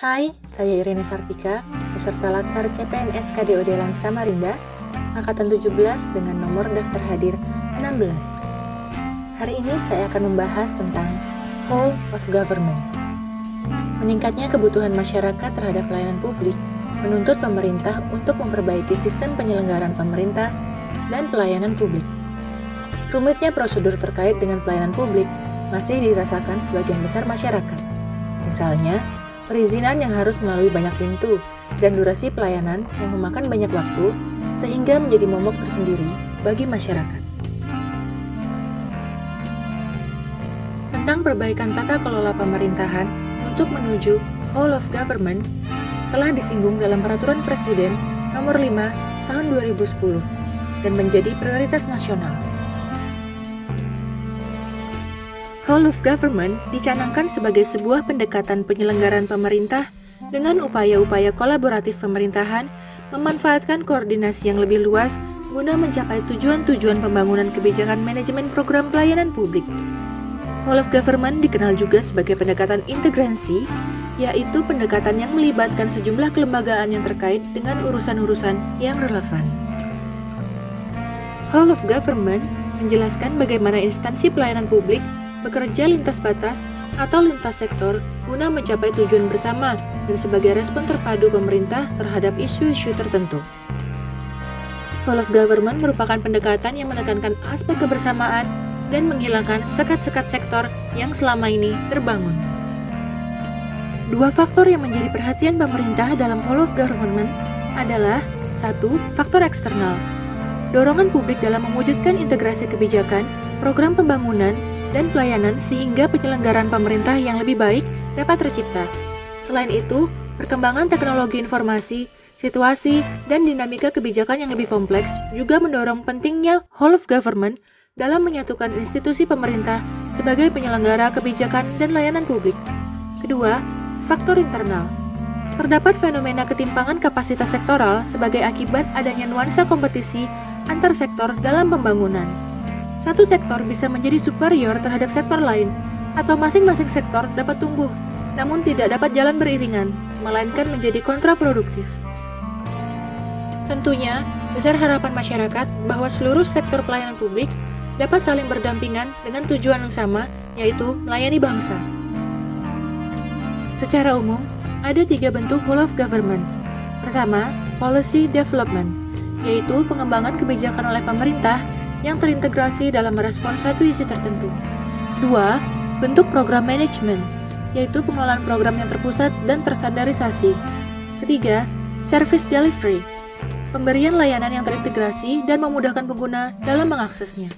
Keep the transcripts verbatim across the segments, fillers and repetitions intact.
Hai, saya Irene Sartika, peserta Latsar C P N S K D O D Lan Samarinda, Angkatan tujuh belas dengan nomor daftar hadir enam belas. Hari ini saya akan membahas tentang Whole of Government. Meningkatnya kebutuhan masyarakat terhadap pelayanan publik menuntut pemerintah untuk memperbaiki sistem penyelenggaraan pemerintah dan pelayanan publik. Rumitnya prosedur terkait dengan pelayanan publik masih dirasakan sebagian besar masyarakat. Misalnya, perizinan yang harus melalui banyak pintu, dan durasi pelayanan yang memakan banyak waktu, sehingga menjadi momok tersendiri bagi masyarakat. Tentang perbaikan tata kelola pemerintahan untuk menuju Whole of Government telah disinggung dalam Peraturan Presiden Nomor lima Tahun dua ribu sepuluh dan menjadi prioritas nasional. Whole of Government dicanangkan sebagai sebuah pendekatan penyelenggaraan pemerintah dengan upaya-upaya kolaboratif pemerintahan memanfaatkan koordinasi yang lebih luas guna mencapai tujuan-tujuan pembangunan kebijakan manajemen program pelayanan publik. Whole of Government dikenal juga sebagai pendekatan integrasi, yaitu pendekatan yang melibatkan sejumlah kelembagaan yang terkait dengan urusan-urusan yang relevan. Whole of Government menjelaskan bagaimana instansi pelayanan publik bekerja lintas batas atau lintas sektor guna mencapai tujuan bersama dan sebagai respon terpadu pemerintah terhadap isu-isu tertentu. Whole of Government merupakan pendekatan yang menekankan aspek kebersamaan dan menghilangkan sekat-sekat sektor yang selama ini terbangun. Dua faktor yang menjadi perhatian pemerintah dalam Whole of Government adalah satu, faktor eksternal. Dorongan publik dalam mewujudkan integrasi kebijakan, program pembangunan, dan pelayanan sehingga penyelenggaraan pemerintah yang lebih baik dapat tercipta. Selain itu, perkembangan teknologi informasi, situasi, dan dinamika kebijakan yang lebih kompleks juga mendorong pentingnya Whole of Government dalam menyatukan institusi pemerintah sebagai penyelenggara kebijakan dan layanan publik. Kedua, faktor internal. Terdapat fenomena ketimpangan kapasitas sektoral sebagai akibat adanya nuansa kompetisi antar sektor dalam pembangunan. Satu sektor bisa menjadi superior terhadap sektor lain, atau masing-masing sektor dapat tumbuh, namun tidak dapat jalan beriringan, melainkan menjadi kontraproduktif. Tentunya, besar harapan masyarakat bahwa seluruh sektor pelayanan publik dapat saling berdampingan dengan tujuan yang sama, yaitu melayani bangsa. Secara umum, ada tiga bentuk Whole of Government. Pertama, Policy Development, yaitu pengembangan kebijakan oleh pemerintah yang terintegrasi dalam merespon satu isu tertentu. Dua, bentuk program manajemen, yaitu pengelolaan program yang terpusat dan terstandarisasi. Ketiga, service delivery, pemberian layanan yang terintegrasi dan memudahkan pengguna dalam mengaksesnya.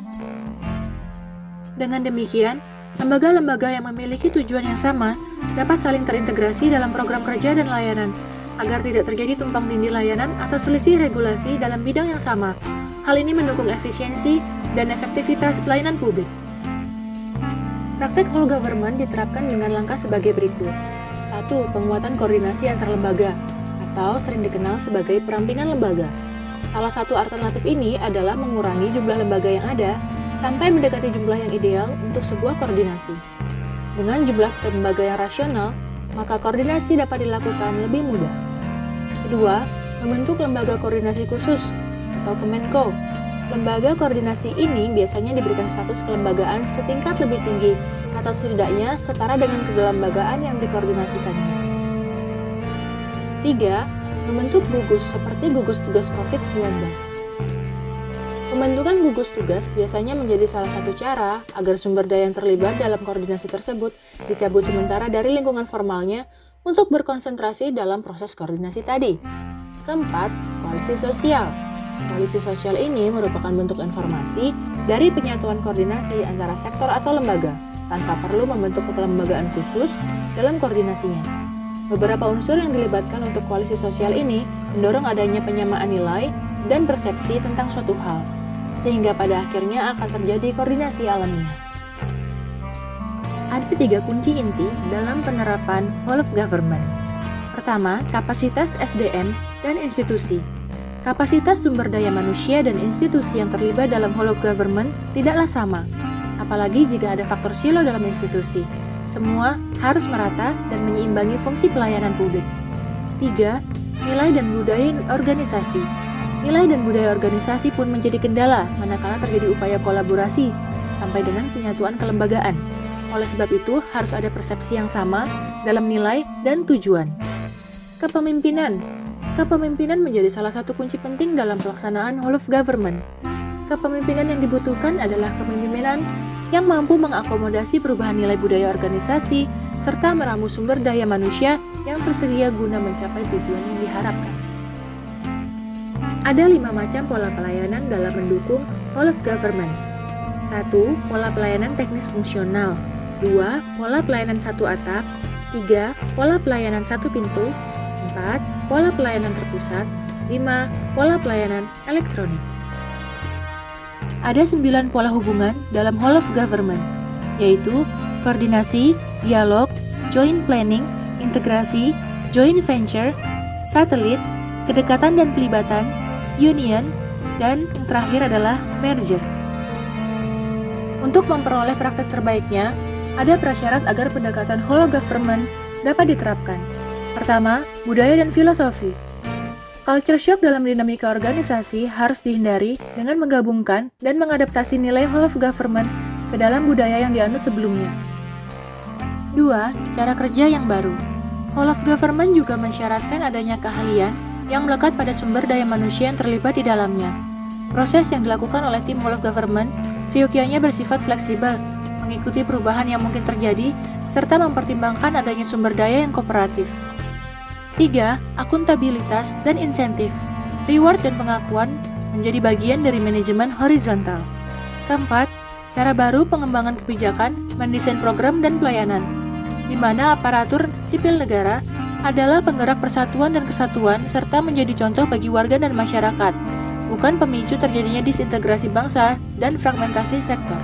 Dengan demikian, lembaga-lembaga yang memiliki tujuan yang sama dapat saling terintegrasi dalam program kerja dan layanan, agar tidak terjadi tumpang tindih layanan atau selisih regulasi dalam bidang yang sama. Hal ini mendukung efisiensi dan efektivitas pelayanan publik. Praktek Whole Government diterapkan dengan langkah sebagai berikut. Satu. Penguatan koordinasi antar lembaga, atau sering dikenal sebagai perampingan lembaga. Salah satu alternatif ini adalah mengurangi jumlah lembaga yang ada sampai mendekati jumlah yang ideal untuk sebuah koordinasi. Dengan jumlah lembaga yang rasional, maka koordinasi dapat dilakukan lebih mudah. Kedua, membentuk lembaga koordinasi khusus atau Kemenko. Lembaga koordinasi ini biasanya diberikan status kelembagaan setingkat lebih tinggi atau setidaknya setara dengan kelembagaan yang dikoordinasikannya. Tiga, membentuk gugus seperti gugus tugas covid sembilan belas. Pembentukan gugus tugas biasanya menjadi salah satu cara agar sumber daya yang terlibat dalam koordinasi tersebut dicabut sementara dari lingkungan formalnya untuk berkonsentrasi dalam proses koordinasi tadi. Keempat, koalisi sosial. Koalisi sosial ini merupakan bentuk informasi dari penyatuan koordinasi antara sektor atau lembaga, tanpa perlu membentuk kelembagaan khusus dalam koordinasinya. Beberapa unsur yang dilibatkan untuk koalisi sosial ini mendorong adanya penyamaan nilai dan persepsi tentang suatu hal, sehingga pada akhirnya akan terjadi koordinasi alamiah. Ada tiga kunci inti dalam penerapan Whole of Government. Pertama, kapasitas S D M dan institusi. Kapasitas sumber daya manusia dan institusi yang terlibat dalam Whole of Government tidaklah sama, apalagi jika ada faktor silo dalam institusi. Semua harus merata dan menyeimbangi fungsi pelayanan publik. Tiga. Nilai dan budaya organisasi. Nilai dan budaya organisasi pun menjadi kendala manakala terjadi upaya kolaborasi sampai dengan penyatuan kelembagaan. Oleh sebab itu, harus ada persepsi yang sama dalam nilai dan tujuan. Kepemimpinan. Kepemimpinan menjadi salah satu kunci penting dalam pelaksanaan whole of government. Kepemimpinan yang dibutuhkan adalah kepemimpinan yang mampu mengakomodasi perubahan nilai budaya organisasi serta meramu sumber daya manusia yang tersedia guna mencapai tujuan yang diharapkan. Ada lima macam pola pelayanan dalam mendukung whole of government. Satu. Pola pelayanan teknis fungsional. Dua. Pola pelayanan satu atap. Tiga. Pola pelayanan satu pintu. Empat. Pola pelayanan terpusat. Lima. Pola pelayanan elektronik. Ada sembilan pola hubungan dalam whole of government, yaitu koordinasi, dialog, joint planning, integrasi, joint venture, satelit, kedekatan dan pelibatan, union, dan yang terakhir adalah merger. Untuk memperoleh praktek terbaiknya, ada prasyarat agar pendekatan whole of government dapat diterapkan. Pertama, budaya dan filosofi. Culture shock dalam dinamika organisasi harus dihindari dengan menggabungkan dan mengadaptasi nilai whole of government ke dalam budaya yang dianut sebelumnya. Dua. Cara kerja yang baru. Whole of government juga mensyaratkan adanya keahlian yang melekat pada sumber daya manusia yang terlibat di dalamnya. Proses yang dilakukan oleh tim whole of government seyogyanya bersifat fleksibel, mengikuti perubahan yang mungkin terjadi, serta mempertimbangkan adanya sumber daya yang kooperatif. Tiga. Akuntabilitas dan insentif. Reward dan pengakuan menjadi bagian dari manajemen horizontal. Keempat. Cara baru pengembangan kebijakan, mendesain program dan pelayanan, di mana aparatur sipil negara adalah penggerak persatuan dan kesatuan serta menjadi contoh bagi warga dan masyarakat, bukan pemicu terjadinya disintegrasi bangsa dan fragmentasi sektor.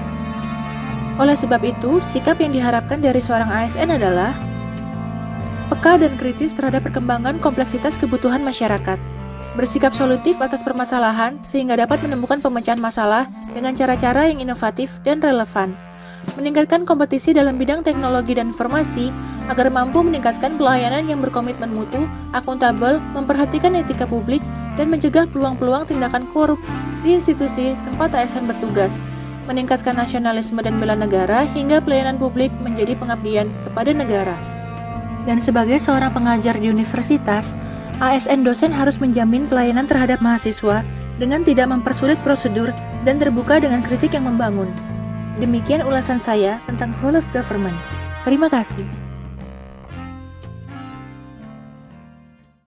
Oleh sebab itu, sikap yang diharapkan dari seorang A S N adalah peka dan kritis terhadap perkembangan kompleksitas kebutuhan masyarakat, bersikap solutif atas permasalahan sehingga dapat menemukan pemecahan masalah dengan cara-cara yang inovatif dan relevan, meningkatkan kompetisi dalam bidang teknologi dan informasi agar mampu meningkatkan pelayanan yang berkomitmen mutu, akuntabel, memperhatikan etika publik, dan mencegah peluang-peluang tindakan korup di institusi tempat A S N bertugas, meningkatkan nasionalisme dan bela negara hingga pelayanan publik menjadi pengabdian kepada negara. Dan sebagai seorang pengajar di universitas, A S N dosen harus menjamin pelayanan terhadap mahasiswa dengan tidak mempersulit prosedur dan terbuka dengan kritik yang membangun. Demikian ulasan saya tentang whole of government. Terima kasih.